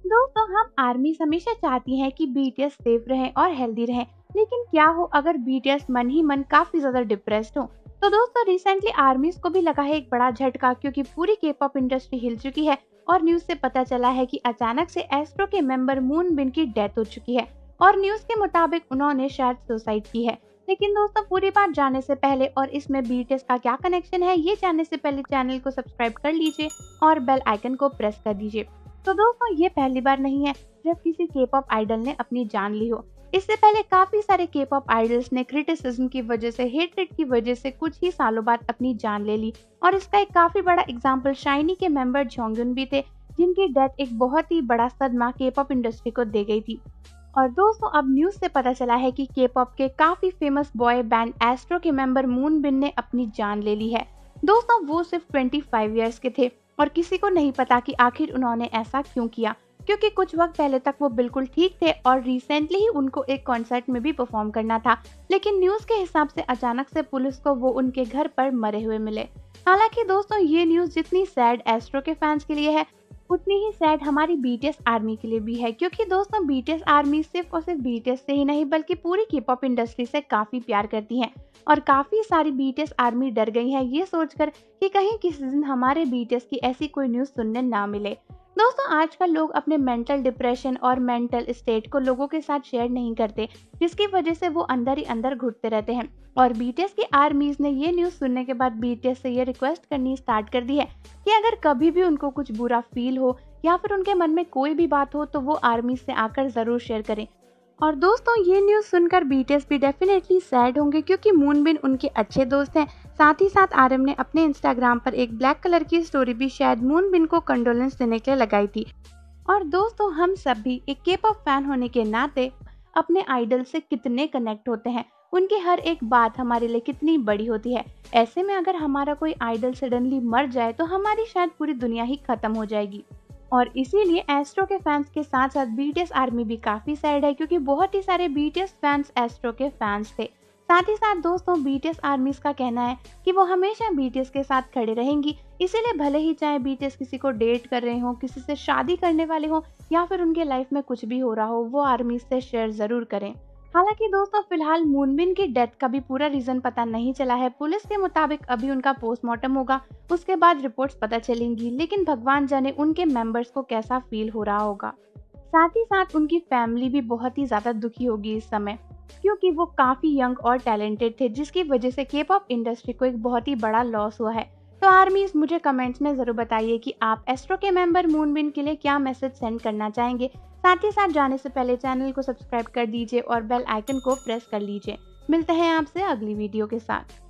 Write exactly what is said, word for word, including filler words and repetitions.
दोस्तों, हम आर्मी हमेशा चाहती हैं कि बीटीएस सेफ रहें और हेल्दी रहें, लेकिन क्या हो अगर बीटीएस मन ही मन काफी ज्यादा डिप्रेस्ड हो। तो दोस्तों, रिसेंटली आर्मीज को भी लगा है एक बड़ा झटका, क्योंकि पूरी के पॉप इंडस्ट्री हिल चुकी है और न्यूज से पता चला है कि अचानक से एस्ट्रो के मेंबर मून बिन की डेथ हो चुकी है और न्यूज के मुताबिक उन्होंने शायद सुसाइड की है। लेकिन दोस्तों, पूरी बात जानने से पहले और इसमें बीटीएस का क्या कनेक्शन है, ये जानने से पहले चैनल को सब्सक्राइब कर लीजिए और बेल आइकन को प्रेस कर दीजिए। तो दोस्तों, ये पहली बार नहीं है जब किसी के पॉप आइडल ने अपनी जान ली हो। इससे पहले काफी सारे के पॉप आइडल्स ने क्रिटिसिज्म की वजह से, हेट्रेड की वजह से कुछ ही सालों बाद अपनी जान ले ली और इसका एक काफी बड़ा एग्जांपल शाइनी के मेंबर जोंगयुन भी थे, जिनकी डेथ एक बहुत ही बड़ा सदमा के पॉप इंडस्ट्री को दे गई थी। और दोस्तों, अब न्यूज से पता चला है कि के पॉप के काफी फेमस बॉय बैंड एस्ट्रो के मेंबर मून बिन ने अपनी जान ले ली है। दोस्तों, वो सिर्फ पच्चीस इयर्स के थे और किसी को नहीं पता कि आखिर उन्होंने ऐसा क्यों किया, क्योंकि कुछ वक्त पहले तक वो बिल्कुल ठीक थे और रिसेंटली ही उनको एक कॉन्सर्ट में भी परफॉर्म करना था। लेकिन न्यूज के हिसाब से अचानक से पुलिस को वो उनके घर पर मरे हुए मिले। हालांकि दोस्तों, ये न्यूज जितनी सैड एस्ट्रो के फैंस के लिए है, उतनी ही सैड हमारी बीटीएस आर्मी के लिए भी है, क्योंकि दोस्तों, बीटीएस आर्मी सिर्फ और सिर्फ बीटीएस से ही नहीं बल्कि पूरी के पॉप इंडस्ट्री से काफी प्यार करती है और काफी सारी बीटीएस आर्मी डर गई है ये सोचकर कि कहीं किसी दिन हमारे बीटीएस की ऐसी कोई न्यूज सुनने ना मिले। दोस्तों, आजकल लोग अपने मेंटल डिप्रेशन और मेंटल स्टेट को लोगों के साथ शेयर नहीं करते, जिसकी वजह से वो अंदर ही अंदर घुटते रहते हैं। और बीटीएस की आर्मीज ने ये न्यूज सुनने के बाद बीटीएस से ये रिक्वेस्ट करनी स्टार्ट कर दी है कि अगर कभी भी उनको कुछ बुरा फील हो या फिर उनके मन में कोई भी बात हो तो वो आर्मी से आकर जरूर शेयर करें। और दोस्तों, ये न्यूज सुनकर बीटीएस भी डेफिनेटली सैड होंगे, क्योंकि मूनबिन उनके अच्छे दोस्त हैं। साथ ही साथ आरएम ने अपने इंस्टाग्राम पर एक ब्लैक कलर की स्टोरी भी शायद मूनबिन को कंडोलेंस देने के लिए लगाई थी। और दोस्तों, हम सब भी एक के पॉप फैन होने के नाते अपने आइडल से कितने कनेक्ट होते हैं, उनकी हर एक बात हमारे लिए कितनी बड़ी होती है। ऐसे में अगर हमारा कोई आइडल सडनली मर जाए तो हमारी शायद पूरी दुनिया ही खत्म हो जाएगी। और इसीलिए एस्ट्रो के फैंस के साथ साथ बीटीएस आर्मी भी काफी सैड है, क्योंकि बहुत ही सारे बीटीएस फैंस एस्ट्रो के फैंस थे। साथ ही साथ दोस्तों, बीटीएस आर्मीज का कहना है कि वो हमेशा बीटीएस के साथ खड़े रहेंगी, इसीलिए भले ही चाहे बीटीएस किसी को डेट कर रहे हो, किसी से शादी करने वाले हो या फिर उनके लाइफ में कुछ भी हो रहा हो, वो आर्मी से शेयर जरूर करें। हालांकि दोस्तों, फिलहाल मूनबिन की डेथ का भी पूरा रीजन पता नहीं चला है। पुलिस के मुताबिक अभी उनका पोस्टमार्टम होगा, उसके बाद रिपोर्ट्स पता चलेंगी, लेकिन भगवान जाने उनके मेंबर्स को कैसा फील हो रहा होगा। साथ ही साथ उनकी फैमिली भी बहुत ही ज्यादा दुखी होगी इस समय, क्योंकि वो काफी यंग और टैलेंटेड थे, जिसकी वजह से के पॉप इंडस्ट्री को एक बहुत ही बड़ा लॉस हुआ है। तो आर्मीज, मुझे कमेंट्स में जरूर बताइए कि आप एस्ट्रो के मेंबर मूनबिन के लिए क्या मैसेज सेंड करना चाहेंगे। साथ ही साथ जाने से पहले चैनल को सब्सक्राइब कर दीजिए और बेल आइकन को प्रेस कर लीजिए। मिलते हैं आपसे अगली वीडियो के साथ।